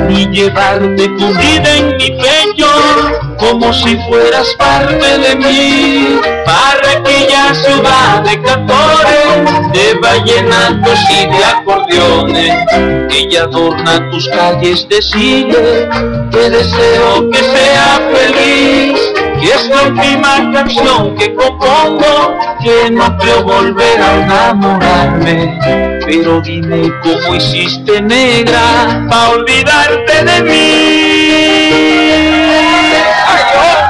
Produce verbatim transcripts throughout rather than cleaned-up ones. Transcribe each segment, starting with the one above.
y llevarte fundida en mi pecho como si fueras parte de mí. Para aquella ciudad de cantores, de vallenatos y de acordeones, ella adorna tus calles, decirle que deseo que sea feliz. Y es la última canción que compongo, que no creo volver a enamorarme. Pero dime cómo hiciste, negra, pa' olvidarte de mí. ¡Ay, oh!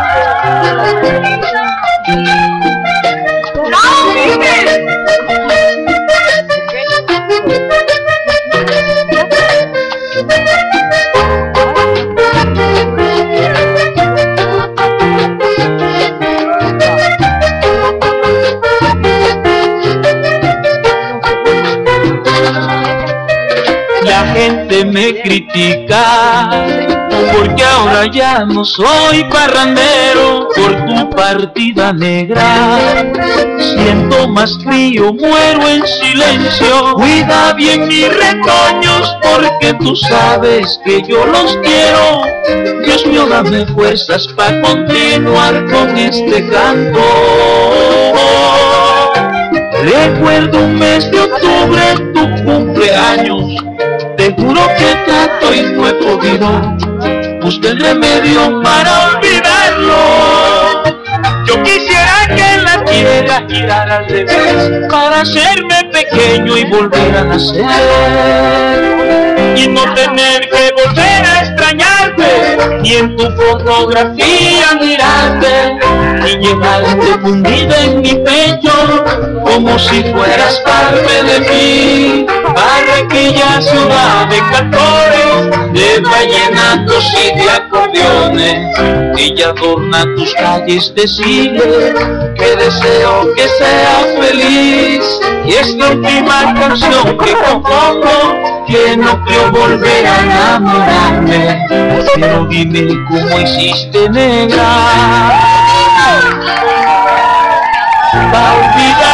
La gente me critica porque ahora ya no soy parrandero por tu partida, negra. Siento más frío, muero en silencio. Cuida bien mis retoños porque tú sabes que yo los quiero. Dios mío, dame fuerzas para continuar con este canto. Recuerdo un mes de octubre, tu cumpleaños. Te juro que trato y no he podido buscar el remedio para olvidarlo. Yo quisiera que la tierra girara al revés para hacerme pequeño y volver a nacer, y no tener que volver a extrañarte, ni en tu fotografía mirarte, y llevarte fundida en mi pecho como si fueras parte de mí. Para aquella ciudad de cantores, de vallenatos y de acordeones, ella adorna tus calles, decirle que deseo que sea feliz. Y es la última canción que compongo, que no creo volver a enamorarme. Pero dime cómo hiciste, negra, pa' olvidar